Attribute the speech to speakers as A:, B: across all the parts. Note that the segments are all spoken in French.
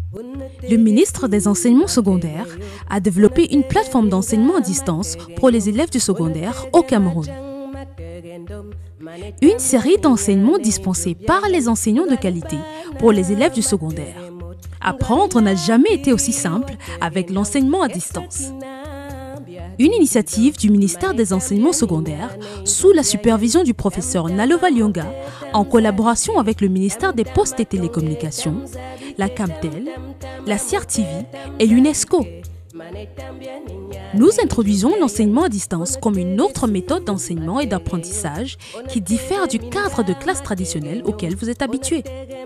A: Le ministre des Enseignements secondaires a développé une plateforme d'enseignement à distance pour les élèves du secondaire au Cameroun. Une série d'enseignements dispensés par les enseignants de qualité pour les élèves du secondaire. Apprendre n'a jamais été aussi simple avec l'enseignement à distance. Une initiative du ministère des Enseignements secondaires sous la supervision du professeur Nalova Lyonga en collaboration avec le ministère des Postes et Télécommunications, la Camtel, la CRTV et l'UNESCO. Nous introduisons l'enseignement à distance comme une autre méthode d'enseignement et d'apprentissage qui diffère du cadre de classe traditionnel auquel vous êtes habitué.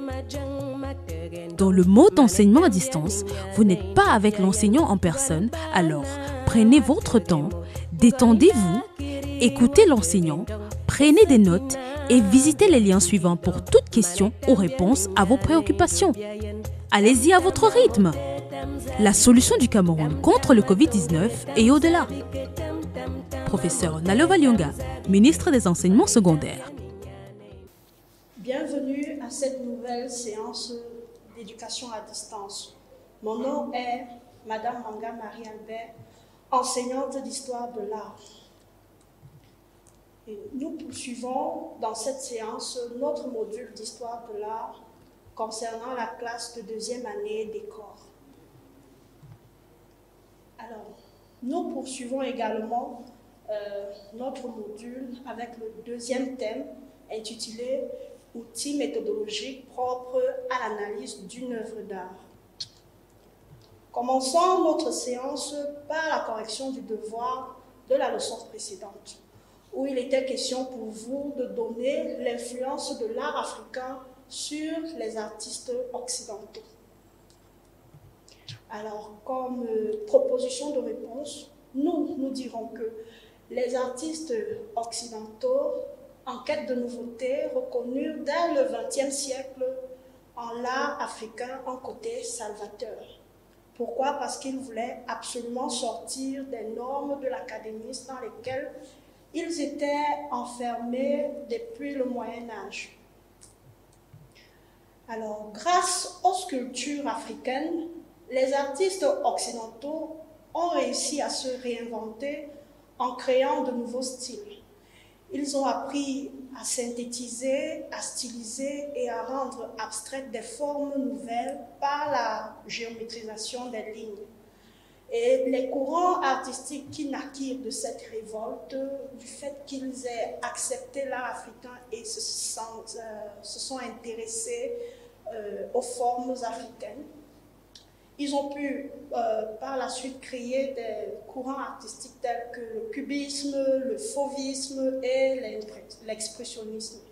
A: Dans le mode d'enseignement à distance, vous n'êtes pas avec l'enseignant en personne, alors prenez votre temps, détendez-vous, écoutez l'enseignant, prenez des notes et visitez les liens suivants pour toute question ou réponse à vos préoccupations. Allez-y à votre rythme. La solution du Cameroun contre le Covid-19 et au-delà. Professeur Nalova Lyonga, ministre des Enseignements secondaires.
B: Bienvenue à cette nouvelle séance d'éducation à distance. Mon nom est Madame Manga Marie-Albert, enseignante d'histoire de l'art. Nous poursuivons dans cette séance notre module d'histoire de l'art concernant la classe de deuxième année des corps. Alors, nous poursuivons également notre module avec le deuxième thème intitulé « Outils méthodologiques propres à l'analyse d'une œuvre d'art ». Commençons notre séance par la correction du devoir de la leçon précédente, où il était question pour vous de donner l'influence de l'art africain sur les artistes occidentaux. Alors, comme proposition de réponse, nous dirons que les artistes occidentaux, en quête de nouveautés, reconnurent dès le XXe siècle en l'art africain un côté salvateur. Pourquoi? Parce qu'ils voulaient absolument sortir des normes de l'académisme dans lesquelles ils étaient enfermés depuis le Moyen-Âge. Alors, grâce aux sculptures africaines, les artistes occidentaux ont réussi à se réinventer en créant de nouveaux styles. Ils ont appris à synthétiser, à styliser et à rendre abstraites des formes nouvelles par la géométrisation des lignes. Et les courants artistiques qui naquirent de cette révolte, du fait qu'ils aient accepté l'art africain et se sont intéressés aux formes africaines, ils ont pu par la suite créer des courants artistiques tels que le cubisme, le fauvisme et l'expressionnisme.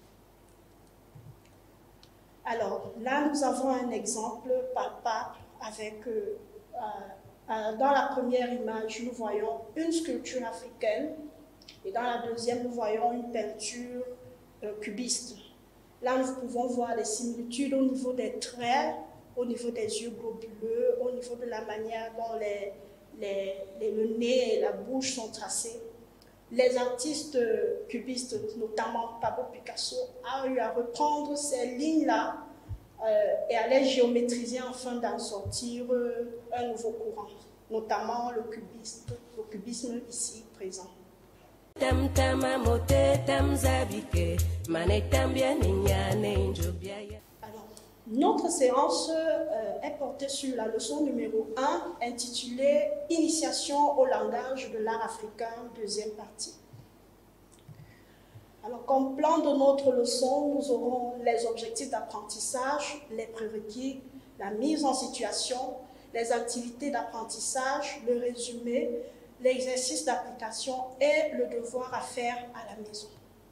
B: Alors là, nous avons un exemple palpable avec, dans la première image, nous voyons une sculpture africaine et dans la deuxième, nous voyons une peinture cubiste. Là, nous pouvons voir des similitudes au niveau des traits, au niveau des yeux globuleux, au niveau de la manière dont le nez et la bouche sont tracés. Les artistes cubistes, notamment Pablo Picasso, ont eu à reprendre ces lignes-là et à les géométriser afin d'en sortir un nouveau courant, notamment le cubisme ici présent. Notre séance est portée sur la leçon numéro 1 intitulée « Initiation au langage de l'art africain, deuxième partie ». Alors, comme plan de notre leçon, nous aurons les objectifs d'apprentissage, les prérequis, la mise en situation, les activités d'apprentissage, le résumé, l'exercice d'application et le devoir à faire à la maison.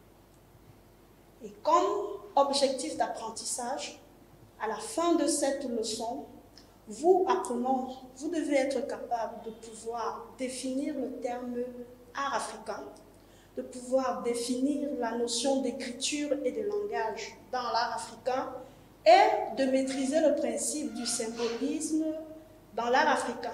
B: Et comme objectif d'apprentissage, à la fin de cette leçon, vous devez être capable de pouvoir définir le terme art africain, de pouvoir définir la notion d'écriture et de langage dans l'art africain et de maîtriser le principe du symbolisme dans l'art africain.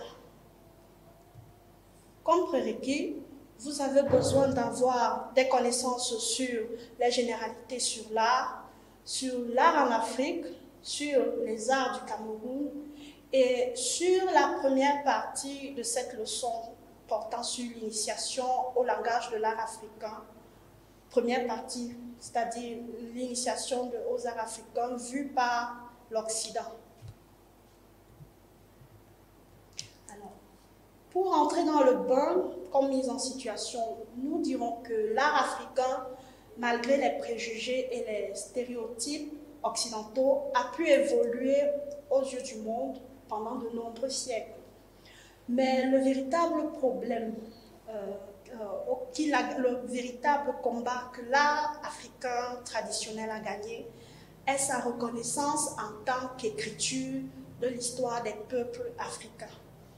B: Comme prérequis, vous avez besoin d'avoir des connaissances sur les généralités sur l'art en Afrique, sur les arts du Cameroun. Et sur la première partie de cette leçon portant sur l'initiation au langage de l'art africain, première partie, c'est-à-dire l'initiation aux arts africains vue par l'Occident. Alors, pour entrer dans le bain, comme mise en situation, nous dirons que l'art africain, malgré les préjugés et les stéréotypes occidentaux, a pu évoluer aux yeux du monde pendant de nombreux siècles. Mais le véritable problème, le véritable combat que l'art africain traditionnel a gagné est sa reconnaissance en tant qu'écriture de l'histoire des peuples africains.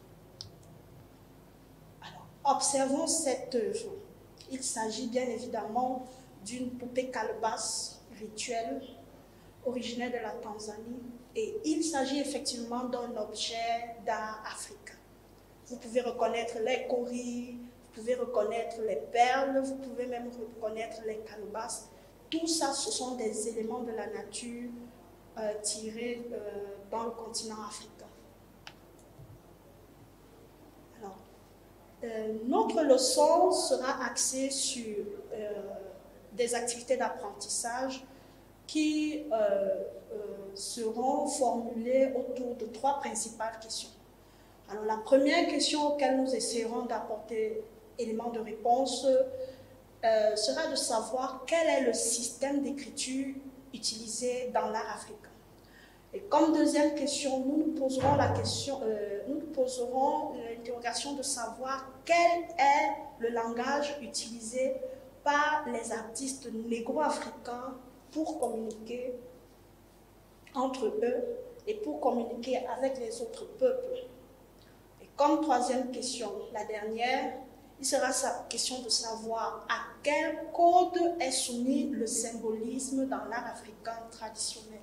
B: Alors, observons cette œuvre. Il s'agit bien évidemment d'une poupée calebasse rituelle originaire de la Tanzanie, et il s'agit effectivement d'un objet d'art africain. Vous pouvez reconnaître les cauris, vous pouvez reconnaître les perles, vous pouvez même reconnaître les calebasses. Tout ça, ce sont des éléments de la nature tirés dans le continent africain. Alors, notre leçon sera axée sur des activités d'apprentissage qui seront formulées autour de 3 principales questions. Alors, la première question auquel nous essaierons d'apporter éléments de réponse sera de savoir quel est le système d'écriture utilisé dans l'art africain. Et comme deuxième question, nous nous poserons l'interrogation de savoir quel est le langage utilisé par les artistes négro-africains pour communiquer entre eux et pour communiquer avec les autres peuples. Et comme troisième question, la dernière, il sera sa question de savoir à quel code est soumis le symbolisme dans l'art africain traditionnel.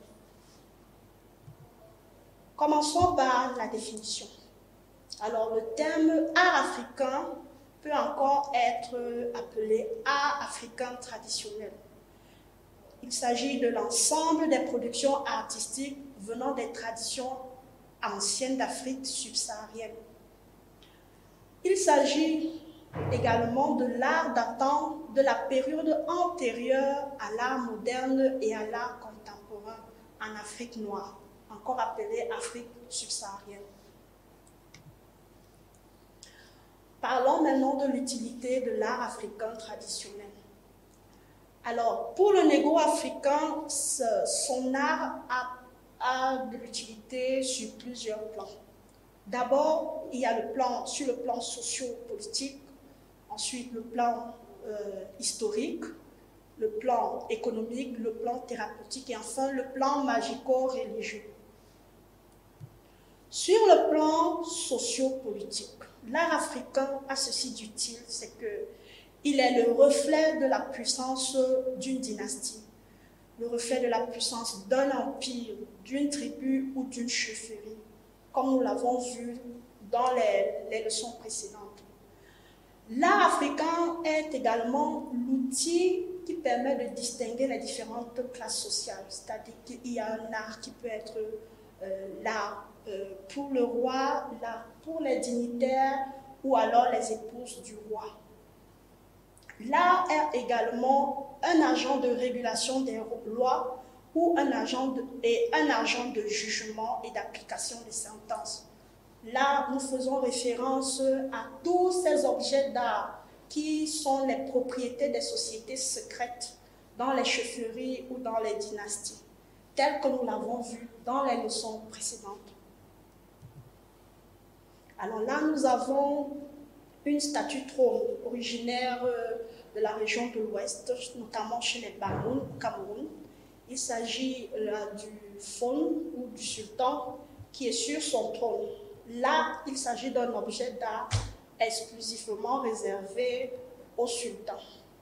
B: Commençons par la définition. Alors, le terme art africain peut encore être appelé art africain traditionnel. Il s'agit de l'ensemble des productions artistiques venant des traditions anciennes d'Afrique subsaharienne. Il s'agit également de l'art datant de la période antérieure à l'art moderne et à l'art contemporain en Afrique noire, encore appelée Afrique subsaharienne. Parlons maintenant de l'utilité de l'art africain traditionnel. Alors, pour le négro-africain, son art a de l'utilité sur plusieurs plans. D'abord, il y a sur le plan socio-politique, ensuite le plan historique, le plan économique, le plan thérapeutique et enfin le plan magico-religieux. Sur le plan socio-politique, l'art africain a ceci d'utile, c'est qu'il est le reflet de la puissance d'une dynastie, le reflet de la puissance d'un empire, d'une tribu ou d'une chefferie, comme nous l'avons vu dans les leçons précédentes. L'art africain est également l'outil qui permet de distinguer les différentes classes sociales, c'est-à-dire qu'il y a un art qui peut être l'art pour le roi, l'art pour les dignitaires ou alors les épouses du roi. L'art est également un agent de régulation des lois ou un agent de jugement et d'application des sentences. Là, nous faisons référence à tous ces objets d'art qui sont les propriétés des sociétés secrètes dans les chefferies ou dans les dynasties, telles que nous l'avons vu dans les leçons précédentes. Alors là, nous avons une statue trône originaire de la région de l'Ouest, notamment chez les Bamoun au Cameroun. Il s'agit là du faune ou du sultan qui est sur son trône. Là, il s'agit d'un objet d'art exclusivement réservé au sultan.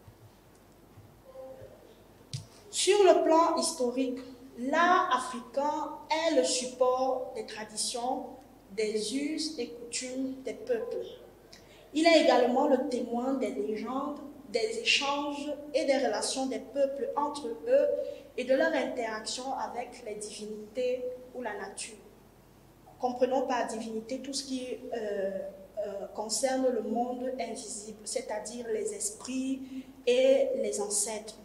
B: Sur le plan historique, l'art africain est le support des traditions, des us et coutumes des peuples. Il est également le témoin des légendes, des échanges et des relations des peuples entre eux et de leur interaction avec les divinités ou la nature. Comprenons par divinité tout ce qui concerne le monde invisible, c'est-à-dire les esprits et les ancêtres.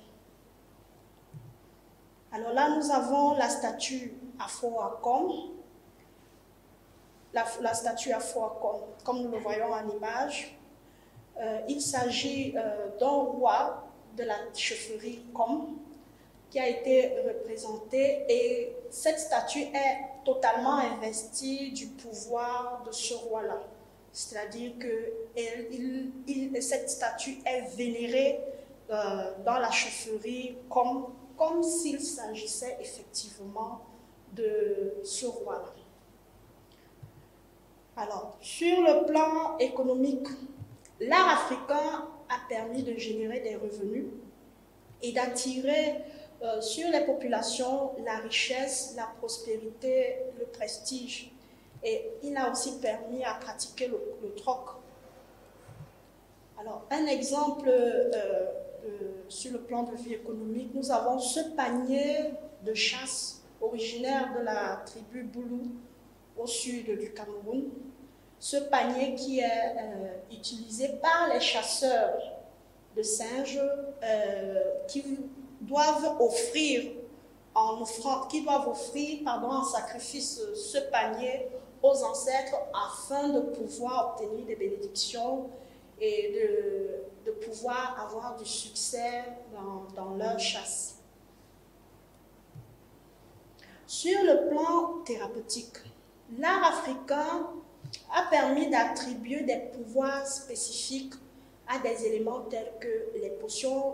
B: Alors là, nous avons la statue Afo Akom. La statue Afo Akom, comme nous le voyons en image, il s'agit d'un roi de la chefferie Kom qui a été représenté, et cette statue est totalement investie du pouvoir de ce roi-là. C'est-à-dire que cette statue est vénérée dans la chefferie comme s'il s'agissait effectivement de ce roi-là. Alors, sur le plan économique, l'art africain a permis de générer des revenus et d'attirer sur les populations la richesse, la prospérité, le prestige. Et il a aussi permis à pratiquer le troc. Alors, un exemple sur le plan de vie économique, nous avons ce panier de chasse originaire de la tribu Boulou au sud du Cameroun. Ce panier qui est utilisé par les chasseurs de singes qui doivent offrir en sacrifice ce panier aux ancêtres afin de pouvoir obtenir des bénédictions et de pouvoir avoir du succès dans leur chasse. Sur le plan thérapeutique, l'art africain a permis d'attribuer des pouvoirs spécifiques à des éléments tels que les potions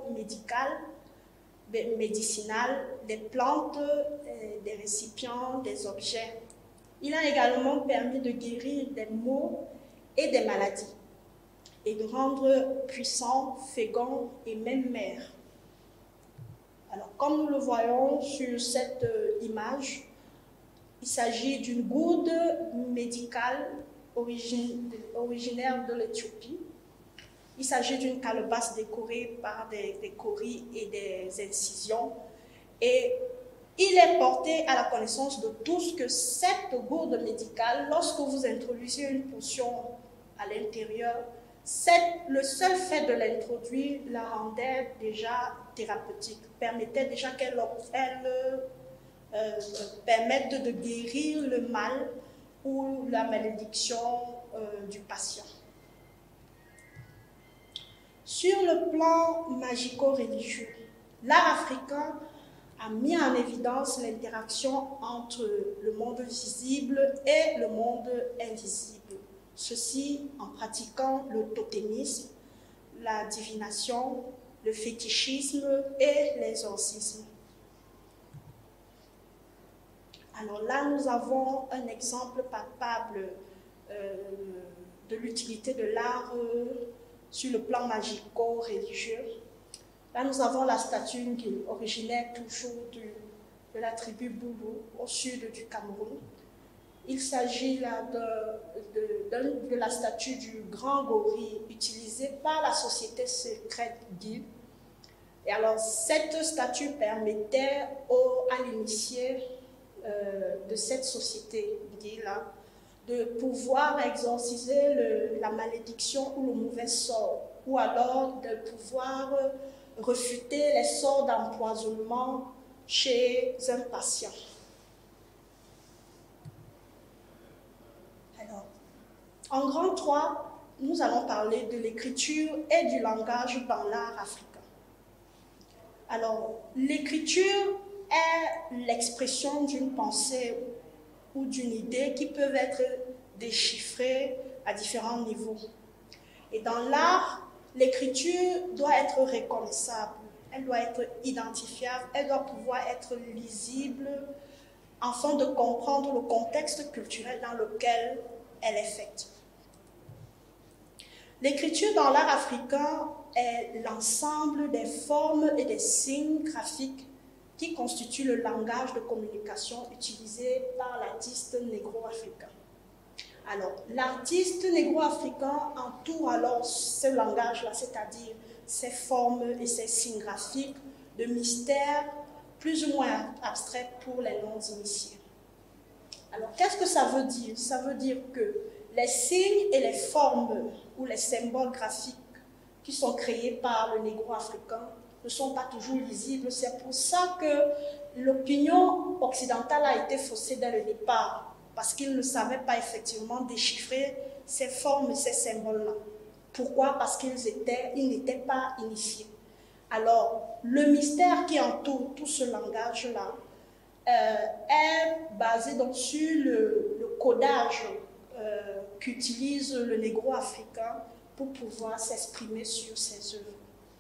B: médicinales, des plantes, des récipients, des objets. Il a également permis de guérir des maux et des maladies et de rendre puissants, féconds et même mères. Alors, comme nous le voyons sur cette image, il s'agit d'une gourde médicale originaire de l'Éthiopie. Il s'agit d'une calebasse décorée par des coris et des incisions. Et il est porté à la connaissance de tous que cette gourde médicale, lorsque vous introduisez une potion à l'intérieur, le seul fait de l'introduire la rendait déjà thérapeutique, permettait déjà qu'elle permette de guérir le mal ou la malédiction du patient. Sur le plan magico-religieux, l'art africain a mis en évidence l'interaction entre le monde visible et le monde invisible. Ceci en pratiquant le totémisme, la divination, le fétichisme et l'exorcisme. Alors là, nous avons un exemple palpable de l'utilité de l'art sur le plan magico-religieux. Là, nous avons la statue Ngil, originaire toujours de la tribu Boulou, au sud du Cameroun. Il s'agit là de la statue du grand gorille utilisée par la société secrète Ngil. Et alors, cette statue permettait à l'initié de cette société Ngil de pouvoir exorciser la malédiction ou le mauvais sort, ou alors de pouvoir refuter les sorts d'empoisonnement chez un patient. Alors, en grand 3, nous allons parler de l'écriture et du langage dans l'art africain. Alors, l'écriture est l'expression d'une pensée ou d'une idée qui peuvent être déchiffrées à différents niveaux. Et dans l'art, l'écriture doit être reconnaissable, elle doit être identifiable, elle doit pouvoir être lisible afin de comprendre le contexte culturel dans lequel elle est faite. L'écriture dans l'art africain est l'ensemble des formes et des signes graphiques qui constitue le langage de communication utilisé par l'artiste négro-africain. Alors, l'artiste négro-africain entoure alors ce langage-là, c'est-à-dire ses formes et ses signes graphiques de mystère plus ou moins abstrait pour les non-initiés. Alors, qu'est-ce que ça veut dire? Ça veut dire que les signes et les formes ou les symboles graphiques qui sont créés par le négro-africain ne sont pas toujours lisibles. C'est pour ça que l'opinion occidentale a été faussée dès le départ, parce qu'ils ne savaient pas effectivement déchiffrer ces formes et ces symboles-là. Pourquoi? Parce qu'ils n'étaient pas initiés. Alors, le mystère qui entoure tout ce langage-là est basé donc sur le codage qu'utilise le négro-africain pour pouvoir s'exprimer sur ses œuvres.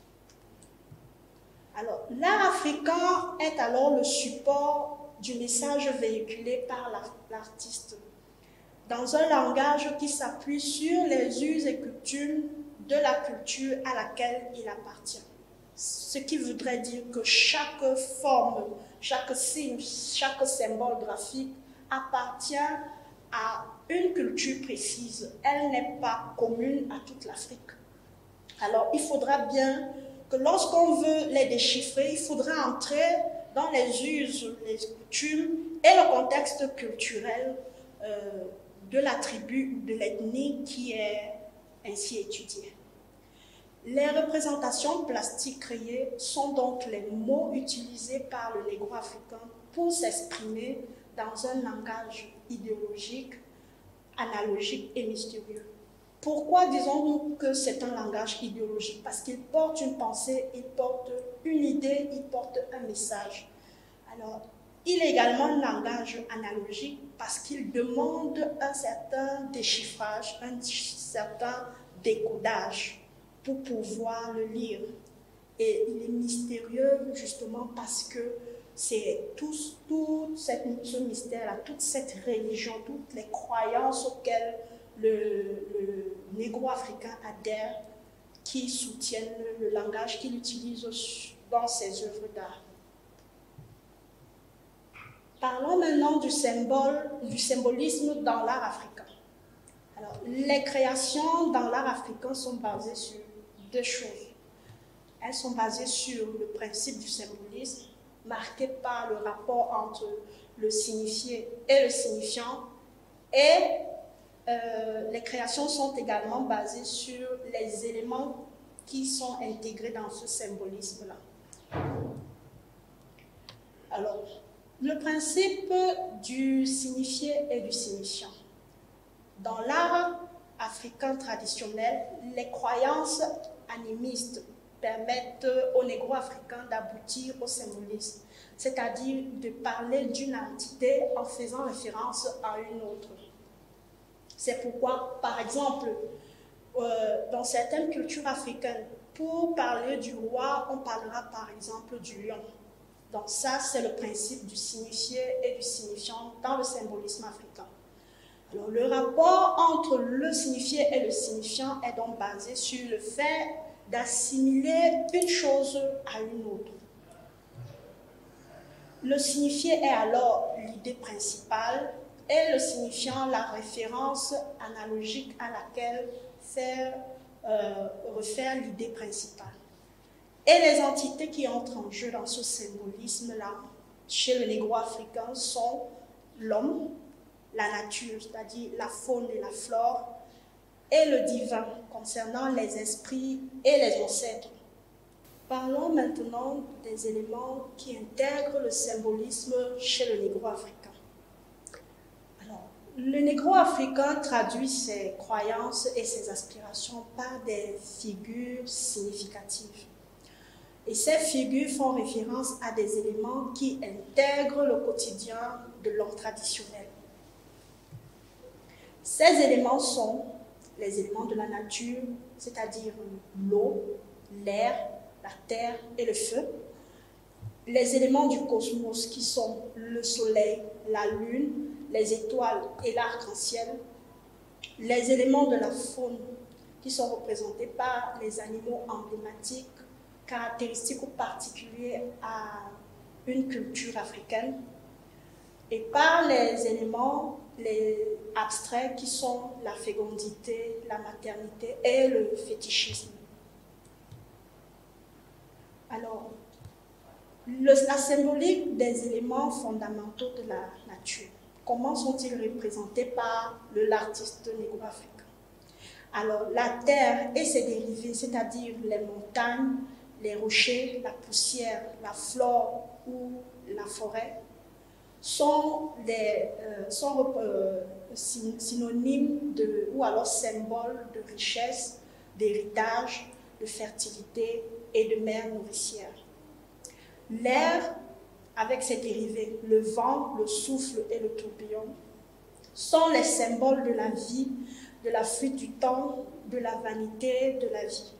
B: Alors, l'art africain est alors le support du message véhiculé par l'artiste, dans un langage qui s'appuie sur les us et coutumes de la culture à laquelle il appartient. Ce qui voudrait dire que chaque forme, chaque signe, chaque symbole graphique appartient à une culture précise. Elle n'est pas commune à toute l'Afrique. Alors, il faudra bien que lorsqu'on veut les déchiffrer, il faudra entrer dans les us, les coutumes et le contexte culturel de la tribu, de l'ethnie qui est ainsi étudiée. Les représentations plastiques créées sont donc les mots utilisés par le négro-africain pour s'exprimer dans un langage idéologique, analogique et mystérieux. Pourquoi disons-nous que c'est un langage idéologique? Parce qu'il porte une pensée, il porte une idée, il porte un message. Alors, il est également un langage analogique parce qu'il demande un certain déchiffrage, un certain décodage pour pouvoir le lire. Et il est mystérieux justement parce que c'est tout ce mystère-là, toute cette religion, toutes les croyances auxquelles le négro-africain adhère qui soutiennent le langage qu'il utilise dans ses œuvres d'art. Parlons maintenant du symbolisme dans l'art africain. Alors, les créations dans l'art africain sont basées sur deux choses. Elles sont basées sur le principe du symbolisme, marqué par le rapport entre le signifié et le signifiant, et les créations sont également basées sur les éléments qui sont intégrés dans ce symbolisme-là. Alors, le principe du signifié et du signifiant. Dans l'art africain traditionnel, les croyances animistes permettent aux négro-africains d'aboutir au symbolisme, c'est-à-dire de parler d'une entité en faisant référence à une autre. C'est pourquoi, par exemple, dans certaines cultures africaines, pour parler du roi, on parlera par exemple du lion. Donc ça, c'est le principe du signifié et du signifiant dans le symbolisme africain. Alors, le rapport entre le signifié et le signifiant est donc basé sur le fait d'assimiler une chose à une autre. Le signifié est alors l'idée principale et le signifiant la référence analogique à laquelle refaire l'idée principale. Et les entités qui entrent en jeu dans ce symbolisme-là, chez le négro-africain, sont l'homme, la nature, c'est-à-dire la faune et la flore, et le divin, concernant les esprits et les ancêtres. Parlons maintenant des éléments qui intègrent le symbolisme chez le négro-africain. Alors, le négro-africain traduit ses croyances et ses aspirations par des figures significatives. Et ces figures font référence à des éléments qui intègrent le quotidien de l'homme traditionnel. Ces éléments sont les éléments de la nature, c'est-à-dire l'eau, l'air, la terre et le feu. Les éléments du cosmos qui sont le soleil, la lune, les étoiles et l'arc-en-ciel. Les éléments de la faune qui sont représentés par les animaux emblématiques, caractéristiques ou particuliers à une culture africaine, et par les éléments abstraits qui sont la fécondité, la maternité et le fétichisme. Alors, La symbolique des éléments fondamentaux de la nature. Comment sont-ils représentés par l'artiste négro-africain? Alors, la terre et ses dérivés, c'est-à-dire les montagnes, les rochers, la poussière, la flore ou la forêt, sont synonymes ou alors symboles de richesse, d'héritage, de fertilité et de mère nourricière. L'air, avec ses dérivés, le vent, le souffle et le tourbillon, sont les symboles de la vie, de la fuite du temps, de la vanité, de la vie.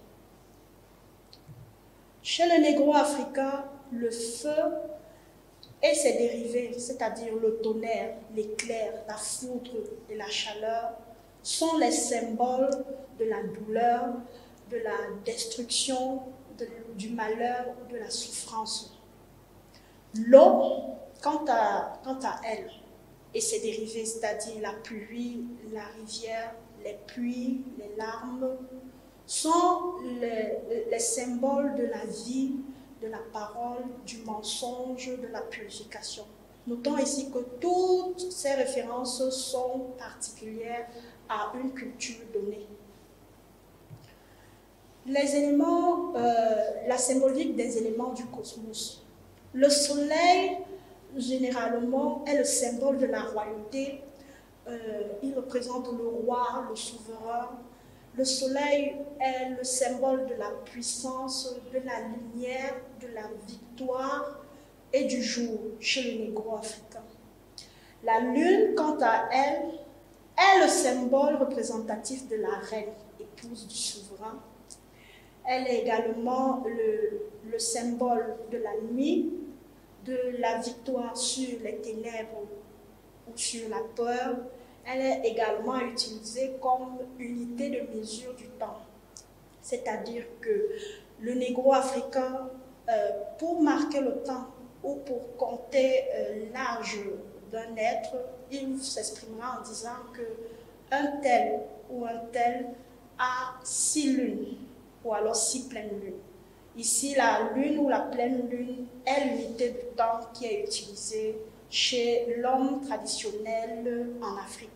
B: Chez le négro-africain, le feu et ses dérivés, c'est-à-dire le tonnerre, l'éclair, la foudre et la chaleur, sont les symboles de la douleur, de la destruction, du malheur, de la souffrance. L'eau, quant à elle, et ses dérivés, c'est-à-dire la pluie, la rivière, les puits, les larmes, sont les symboles de la vie, de la parole, du mensonge, de la purification. Notons ici que toutes ces références sont particulières à une culture donnée. Les éléments, la symbolique des éléments du cosmos. Le soleil, généralement, est le symbole de la royauté. Il représente le roi, le souverain. Le soleil est le symbole de la puissance, de la lumière, de la victoire et du jour chez le négro-africain. La lune, quant à elle, est le symbole représentatif de la reine, épouse du souverain. Elle est également le symbole de la nuit, de la victoire sur les ténèbres ou sur la peur. Elle est également utilisée comme unité de mesure du temps. C'est-à-dire que le négro-africain, pour marquer le temps ou pour compter l'âge d'un être, il s'exprimera en disant qu'un tel ou un tel a 6 lunes ou alors 6 pleines lunes. Ici, la lune ou la pleine lune est l'unité du temps qui est utilisée chez l'homme traditionnel en Afrique.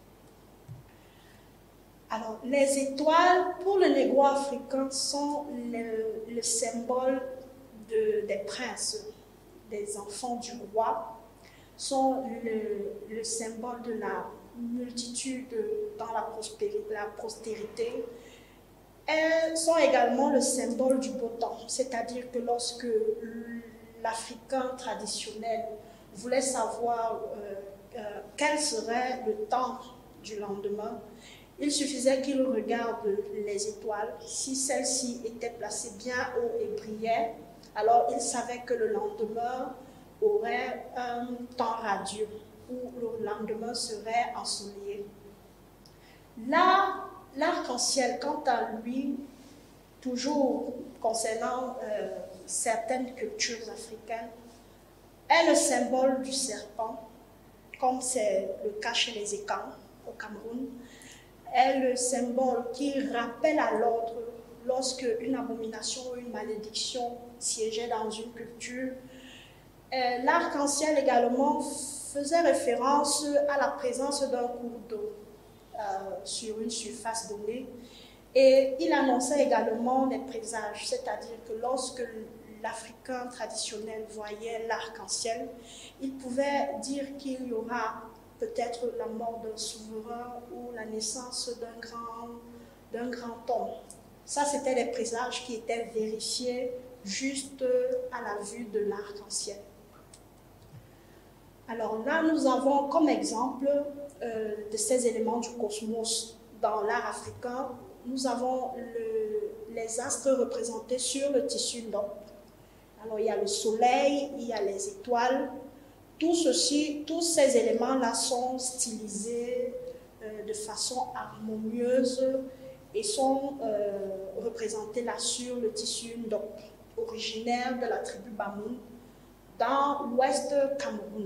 B: Alors, les étoiles, pour le négro-africain, sont le symbole des princes, des enfants du roi, sont le symbole de la multitude dans la postérité. Elles sont également le symbole du beau temps, c'est-à-dire que lorsque l'Africain traditionnel voulait savoir quel serait le temps du lendemain, il suffisait qu'il regarde les étoiles. Si celles-ci étaient placées bien haut et brillaient, alors il savait que le lendemain aurait un temps radieux, ou le lendemain serait ensoleillé. Là, l'arc-en-ciel, quant à lui, toujours concernant certaines cultures africaines, est le symbole du serpent, comme c'est le cas chez les Ekans au Cameroun, est le symbole qui rappelle à l'ordre lorsque une abomination ou une malédiction siégeait dans une culture. L'arc-en-ciel également faisait référence à la présence d'un cours d'eau sur une surface donnée, et il annonçait également des présages, c'est-à-dire que lorsque l'Africain traditionnel voyait l'arc-en-ciel, il pouvait dire qu'il y aura peut-être la mort d'un souverain ou la naissance d'un grand homme. Ça, c'était des présages qui étaient vérifiés juste à la vue de l'arc-en-ciel. Alors là, nous avons comme exemple de ces éléments du cosmos dans l'art africain, nous avons les astres représentés sur le tissu d'Op. Alors il y a le soleil, il y a les étoiles. Tous ces éléments-là sont stylisés de façon harmonieuse et sont représentés là sur le tissu d'Op, originaire de la tribu Bamoun, dans l'ouest Cameroun.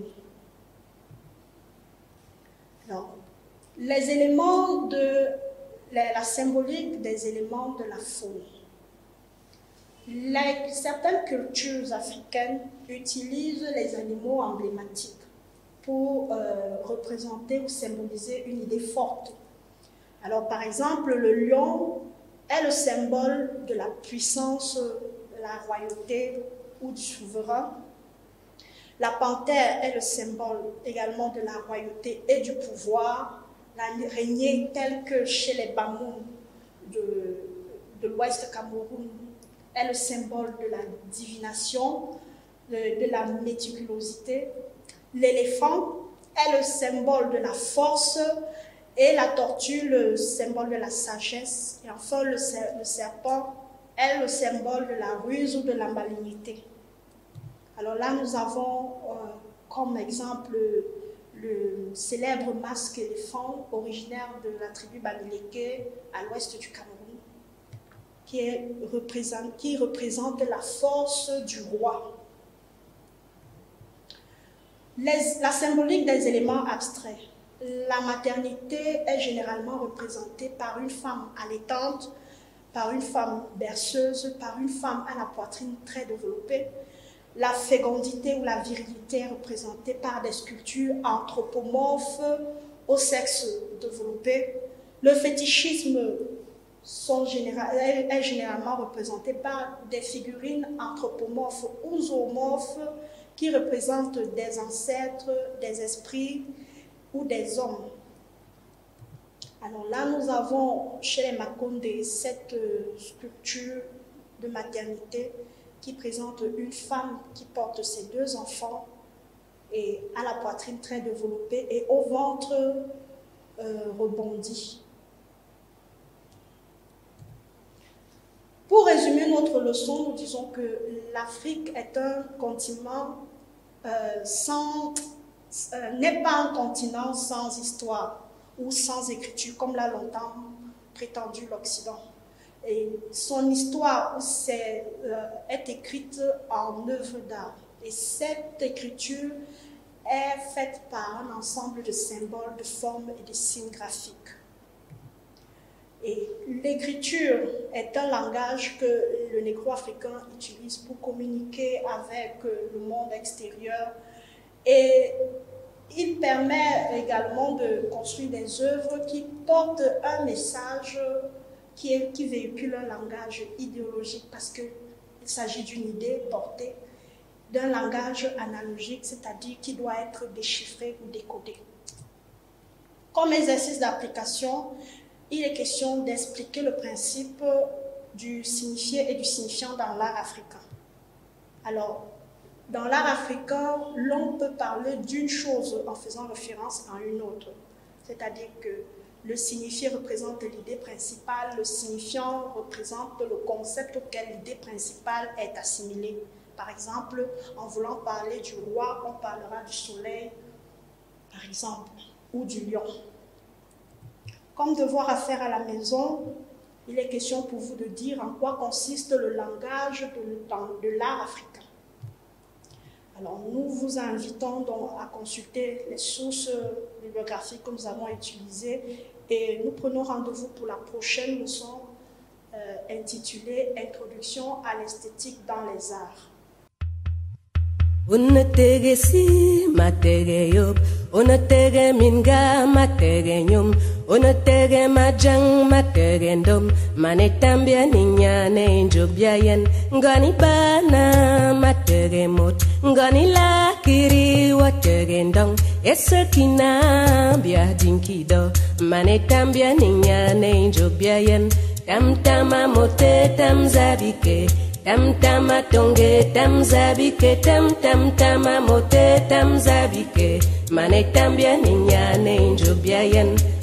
B: Alors, les éléments la symbolique des éléments de la faune. Certaines cultures africaines utilisent les animaux emblématiques pour représenter ou symboliser une idée forte. Alors, par exemple, le lion est le symbole de la puissance, de la royauté ou du souverain. La panthère est le symbole également de la royauté et du pouvoir. L'araignée, telle que chez les Bamoun de l'Ouest Cameroun, est le symbole de la divination, de la méticulosité. L'éléphant est le symbole de la force et la tortue, le symbole de la sagesse. Et enfin, le serpent est le symbole de la ruse ou de la malignité. Alors là, nous avons comme exemple le célèbre masque éléphant originaire de la tribu Bamileke à l'ouest du Cameroun, qui représente la force du roi. La symbolique des éléments abstraits. La maternité est généralement représentée par une femme allaitante, par une femme berceuse, par une femme à la poitrine très développée. La fécondité ou la virilité est représentée par des sculptures anthropomorphes au sexe développé. Le fétichisme est généralement représenté par des figurines anthropomorphes ou zoomorphes qui représentent des ancêtres, des esprits ou des hommes. Alors là, nous avons chez les Makonde cette sculpture de maternité qui présente une femme qui porte ses 2 enfants et à la poitrine très développée et au ventre rebondi. Pour résumer notre leçon, nous disons que l'Afrique est un continent n'est pas un continent sans histoire ou sans écriture, comme l'a longtemps prétendu l'Occident. Et son histoire est écrite en œuvre d'art. Et cette écriture est faite par un ensemble de symboles, de formes et de signes graphiques. Et l'écriture est un langage que le négro-africain utilise pour communiquer avec le monde extérieur. Et il permet également de construire des œuvres qui portent un message qui véhicule un langage idéologique parce qu'il s'agit d'une idée portée, d'un langage analogique, c'est-à-dire qui doit être déchiffré ou décodé. Comme exercice d'application, il est question d'expliquer le principe du signifié et du signifiant dans l'art africain. Alors, dans l'art africain, l'on peut parler d'une chose en faisant référence à une autre. C'est-à-dire que le signifié représente l'idée principale, le signifiant représente le concept auquel l'idée principale est assimilée. Par exemple, en voulant parler du roi, on parlera du soleil, par exemple, ou du lion. Comme devoir à faire à la maison, il est question pour vous de dire en quoi consiste le langage de l'art africain. Alors, nous vous invitons donc à consulter les sources bibliographiques que nous avons utilisées et nous prenons rendez-vous pour la prochaine leçon intitulée « Introduction à l'esthétique dans les arts ».
C: Unatege si matege yop, unatege minga matege nyum, unatege majang matege ndom, manetambia ninyane injobiayen, ngani bana matege mot, ngani lakiri watege ndong, esakina bia dinkido, manetambia ninyane injobiayen, tamtama mote tamzabike, Tam tonge tam zabike tam mote tam zabike mane tambia ninyane injobiayen